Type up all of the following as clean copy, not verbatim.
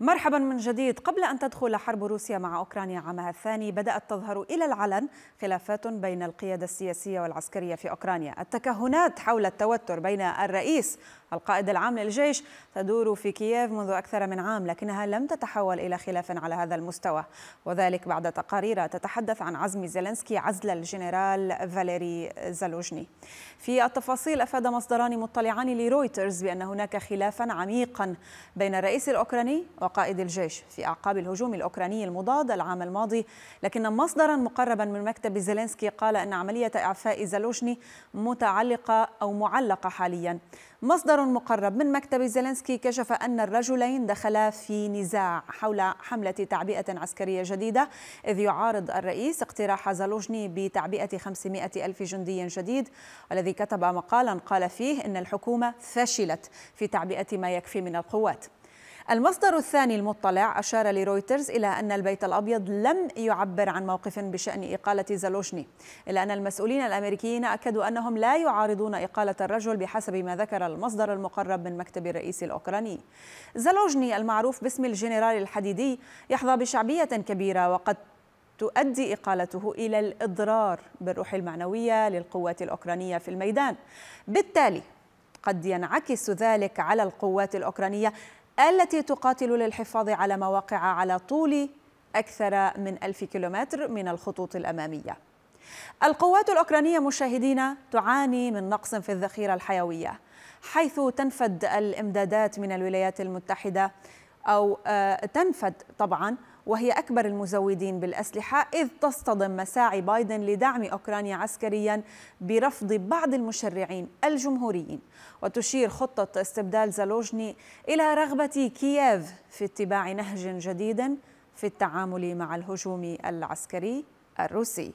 مرحبا من جديد. قبل أن تدخل حرب روسيا مع أوكرانيا عامها الثاني بدأت تظهر إلى العلن خلافات بين القيادة السياسية والعسكرية في أوكرانيا. التكهنات حول التوتر بين الرئيس القائد العام للجيش تدور في كييف منذ أكثر من عام، لكنها لم تتحول إلى خلاف على هذا المستوى، وذلك بعد تقارير تتحدث عن عزم زيلينسكي عزل الجنرال فاليري زالوجني. في التفاصيل أفاد مصدران مطلعان لرويترز بأن هناك خلافا عميقا بين الرئيس الأوكراني وقائد الجيش في أعقاب الهجوم الأوكراني المضاد العام الماضي، لكن مصدرا مقربا من مكتب زيلينسكي قال أن عملية إعفاء زالوجني متعلقة أو معلقة حاليا. مصدر مقرب من مكتب زيلينسكي كشف أن الرجلين دخلا في نزاع حول حملة تعبئة عسكرية جديدة، إذ يعارض الرئيس اقتراح زالوجني بتعبئة 500 ألف جندي جديد، والذي كتب مقالا قال فيه إن الحكومة فشلت في تعبئة ما يكفي من القوات. المصدر الثاني المطلع أشار لرويترز إلى أن البيت الأبيض لم يعبر عن موقف بشأن إقالة زالوجني، إلا أن المسؤولين الأمريكيين أكدوا أنهم لا يعارضون إقالة الرجل بحسب ما ذكر المصدر المقرب من مكتب الرئيس الأوكراني. زالوجني المعروف باسم الجنرال الحديدي يحظى بشعبية كبيرة، وقد تؤدي إقالته إلى الإضرار بالروح المعنوية للقوات الأوكرانية في الميدان. بالتالي قد ينعكس ذلك على القوات الأوكرانية التي تقاتل للحفاظ على مواقع على طول أكثر من 1000 كيلومتر من الخطوط الأمامية. القوات الأوكرانية مشاهدين تعاني من نقص في الذخيرة الحيوية، حيث تنفد الإمدادات من الولايات المتحدة أو تنفد طبعا، وهي أكبر المزودين بالأسلحة، إذ تصطدم مساعي بايدن لدعم أوكرانيا عسكريا برفض بعض المشرعين الجمهوريين. وتشير خطة استبدال زالوجني إلى رغبة كييف في اتباع نهج جديد في التعامل مع الهجوم العسكري الروسي.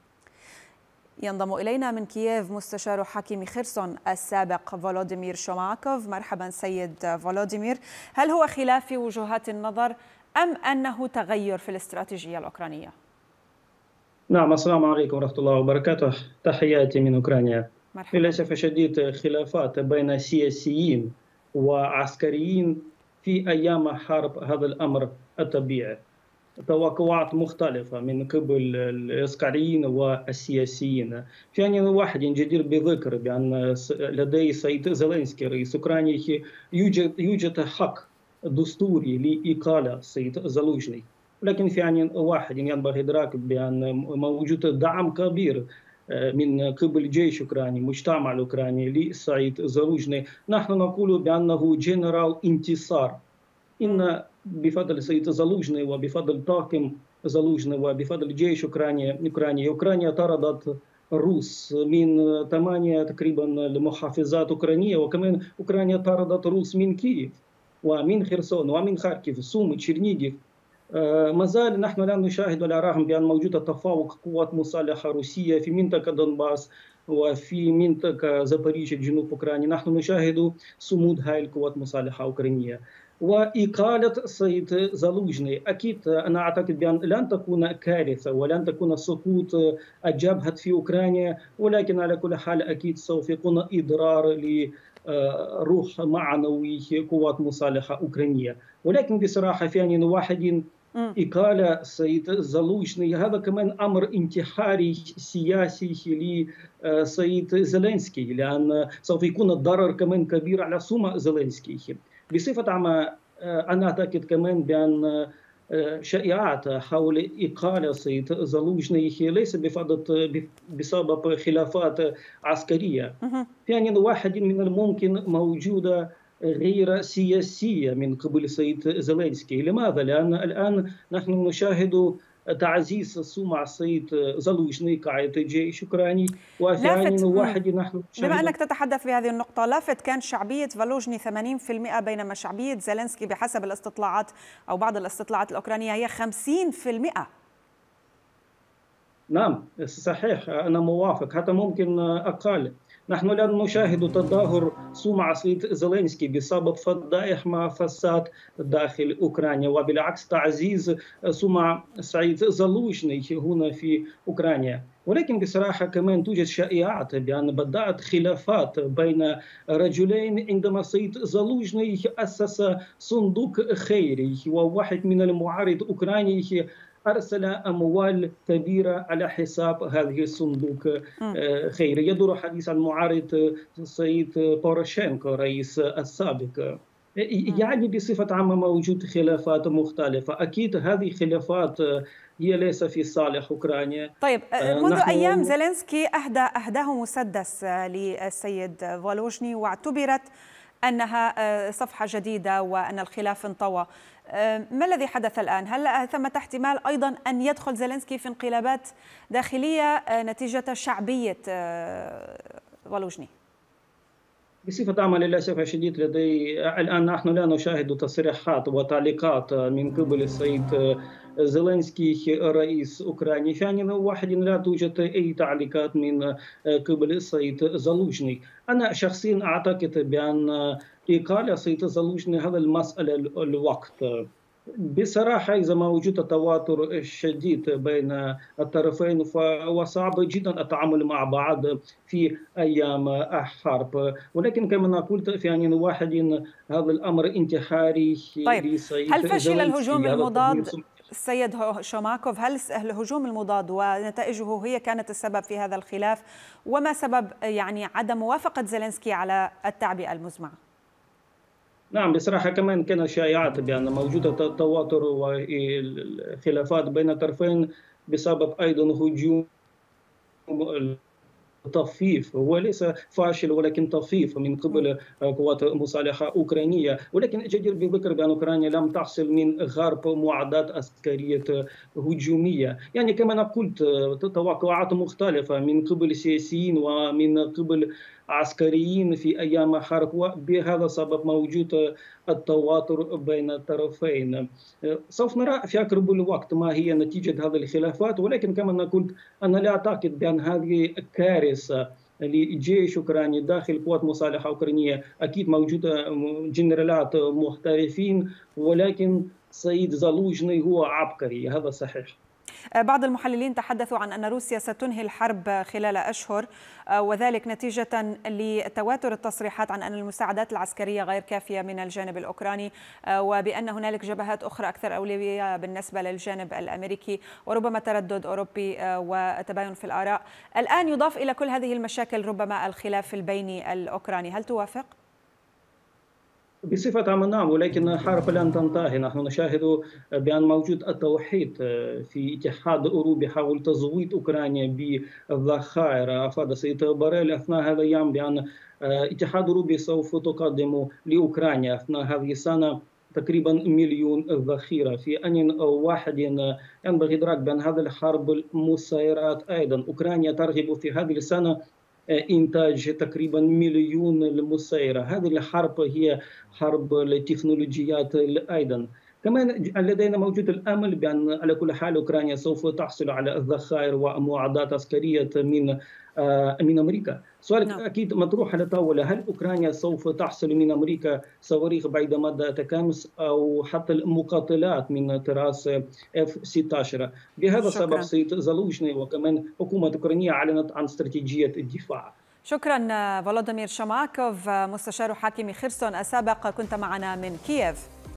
ينضم إلينا من كييف مستشار حاكم خرسون السابق فولوديمير شوماكوف. مرحبا سيد فولوديمير. هل هو خلاف في وجهات النظر أم أنه تغير في الاستراتيجية الأوكرانية؟ نعم، السلام عليكم ورحمة الله وبركاته. تحياتي من أوكرانيا. مرحبا. للأسف الشديد خلافات بين سياسيين وعسكريين في أيام حرب هذا الأمر الطبيعي. توقعات مختلفة من قبل العسكريين والسياسيين. يعني واحد جدير بذكر بأن لدي السيد زيلينسكي رئيس أوكرانيا يوجد حق دستوري لإقالة السيد زالوجني، لكن في واحد ينبغي إدراك بأن موجود دعم كبير من قبل جيش أوكراني، مجتمع الأوكراني للسيد زالوجني. نحن نقول بأنه جنرال انتصار، إن بفضل السيد زالوجني وبفضل طاقم زالوجني وبفضل جيش أوكرانيا طردت الروس من 8 تقريبا المحافظات أوكرانية، وكمان أوكرانيا طردت الروس من كييف ومن خرسون ومن خاركيف سومي تشيرنيغيف. ما زال نحن لا نشاهد على الرغم بأن موجود تفوق قوات مسلحة روسية في منطقة دونباس وفي منطقة زابوريجيا جنوب أوكرانيا، نحن نشاهد صمود هاي القوات المسلحة الأوكرانية. وإقالة السيد زالوجني أكيد أنا أعتقد بأن لن تكون كارثة ولن تكون سقوط الجبهة في أوكرانيا، ولكن على كل حال أكيد سوف يكون إضرار لروح معنوي قوات مسلحة أوكرانية. ولكن بصراحة في واحد إقالة السيد زالوجني هذا كمان أمر انتحاري سياسي للسيد زيلينسكي، لأن سوف يكون الضرر كمان كبير على سمعة زيلينسكي. بصفة عامة أنا أعتقد كمان بأن شائعات حول إقالة السيد زالوجني ليس بسبب خلافات عسكرية. يعني واحد من الممكن موجودة غير سياسية من قبل السيد زيلينسكي. لماذا؟ لأن الآن نحن نشاهد تعزيز سمعة السيد زالوجني قائد جيش أوكراني، وفي واحد نحن بما أنك تتحدث بهذه النقطة، لافت كان شعبية فالوجني 80%، بينما شعبية زيلينسكي بحسب الاستطلاعات أو بعض الاستطلاعات الأوكرانية هي 50%. نعم صحيح، أنا موافق، حتى ممكن أقل. نحن لا نشاهد تدهور سمعة زيلينسكي بسبب فضائح ما فساد داخل أوكرانيا، وبالعكس تعزيز سمعة سعيد زالوجني هنا في أوكرانيا. ولكن بصراحة كمان توجد شائعات بأن بدأت خلافات بين رجلين عندما سيد زالوجني أسس صندوق خيري، وواحد من المعارض الأوكراني أرسل أموال كبيرة على حساب هذه الصندوق خيري. يدور حديث عن معارض السيد بوروشينكو رئيس السابق. يعني بصفة عامة موجود خلافات مختلفة. أكيد هذه خلافات هي ليس في صالح أوكرانيا. طيب، منذ أيام زيلينسكي أهداه مسدس للسيد فولوجني، واعتبرت أنها صفحة جديدة وأن الخلاف انطوى. ما الذي حدث الآن؟ هل ثمة احتمال أيضا أن يدخل زيلينسكي في انقلابات داخلية نتيجة شعبية فولوجني؟ بصفة عامة للأسف الشديد الآن نحن لا نشاهد تصريحات وتعليقات من قبل السيد زيلينسكي رئيس أوكرانيا. ثانيا واحد لا توجد أي تعليقات من قبل السيد زالوجني. أنا شخصيا أعتقد بأن إقالة السيد زالوجني هذا المسألة الوقت. بصراحة إذا ما وجد تواتر شديد بين الطرفين فهو صعب جدا التعامل مع بعض في أيام حرب. ولكن كما قلت في آن واحد هذا الأمر انتحاري. طيب، هل فشل الهجوم المضاد السيد شوماكوف؟ هل الهجوم المضاد ونتائجه هي كانت السبب في هذا الخلاف؟ وما سبب عدم موافقة زيلينسكي على التعبئة المزمعة؟ نعم، بصراحة كمان كان شائعات بأن موجودة تواتر وخلافات بين الطرفين بسبب أيضا هجوم طفيف. هو ليس فاشل ولكن طفيف من قبل قوات مسلحة أوكرانية. ولكن جدير بالذكر بأن أوكرانيا لم تحصل من غرب معدات عسكرية هجومية. يعني كما قلت توقعات مختلفة من قبل سياسيين ومن قبل عسكريين في أيام حرب، وبهذا السبب موجود التواتر بين الطرفين. سوف نرى في أقرب الوقت ما هي نتيجة هذه الخلافات. ولكن كما قلت أنا لا أعتقد بأن هذه كارثة لجيش أوكراني داخل قوات مسلحة أوكرانية. أكيد موجودة جنرالات محترفين، ولكن سيد زالوجني هو عبقري، هذا صحيح. بعض المحللين تحدثوا عن أن روسيا ستنهي الحرب خلال أشهر، وذلك نتيجة لتواتر التصريحات عن أن المساعدات العسكرية غير كافية من الجانب الأوكراني، وبأن هنالك جبهات أخرى أكثر أولوية بالنسبة للجانب الأمريكي، وربما تردد أوروبي وتباين في الآراء. الآن يضاف إلى كل هذه المشاكل ربما الخلاف البيني الأوكراني، هل توافق؟ بصفة عامة نعم، ولكن الحرب لن تنتهي. نحن نشاهد بأن موجود التوحيد في اتحاد أوروبي حول تزويد أوكرانيا بالذخائر. أفاد السيد بوريل أثناء هذا الأيام بأن الاتحاد الأوروبي سوف تقدم لأوكرانيا أثناء هذه السنة تقريبا 1,000,000 ذخيرة. في آن واحد ينبغي إدراك بأن هذه الحرب المسيرات أيضا أوكرانيا ترغب في هذه السنة إنتاج تقريبا 1,000,000 المسيرة. هذه الحرب هي حرب التكنولوجيات أيضا. كمان لدينا موجود الأمل بأن على كل حال أوكرانيا سوف تحصل على الذخائر ومعدات عسكرية من أمريكا. سؤال أكيد مطروح على الطاولة، هل أوكرانيا سوف تحصل من أمريكا صواريخ بعيدة مدى تكامس أو حتى المقاتلات من طراز F-16؟ بهذا السبب سيد زالوجني وكمان حكومة أوكرانية أعلنت عن استراتيجية الدفاع. شكرا فولوديمير شوماكوف، مستشار حاكم خرسون السابق، كنت معنا من كييف.